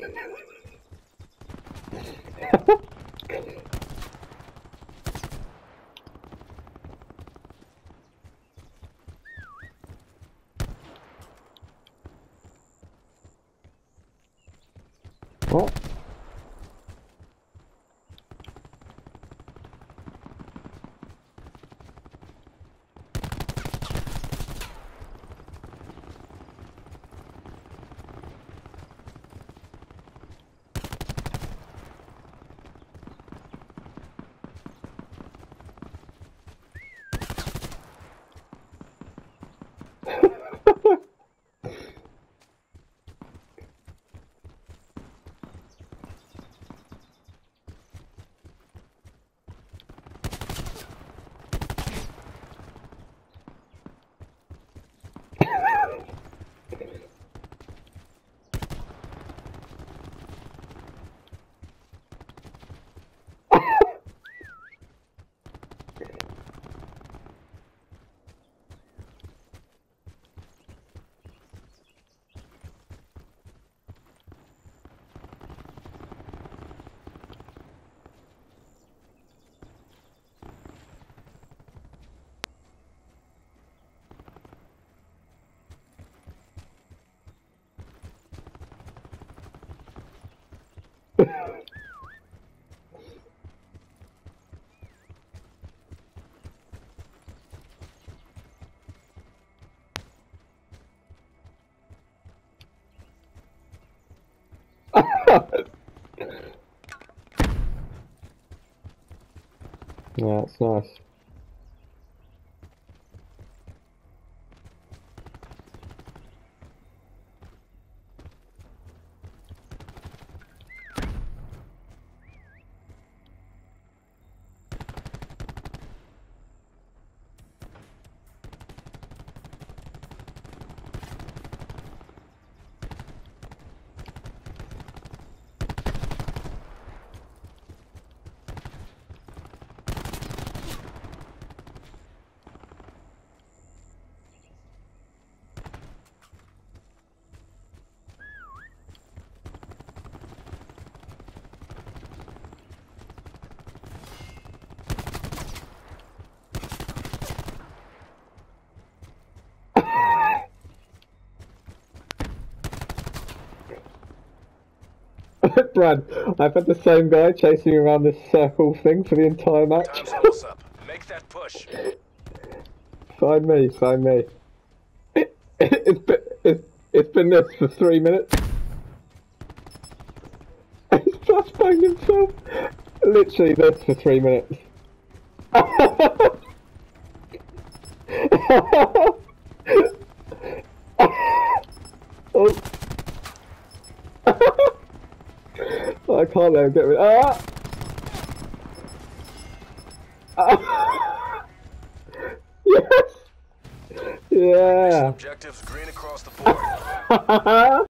What? Yeah, it's nice. Brad, I've had the same guy chasing me around this circle thing for the entire match. Time's almost up. Make that push. Find me, find me. It's been this for 3 minutes. He's just banged himself. Literally this for 3 minutes. Oh. I can't let him get rid. Yes! Yeah! Objectives green across the board.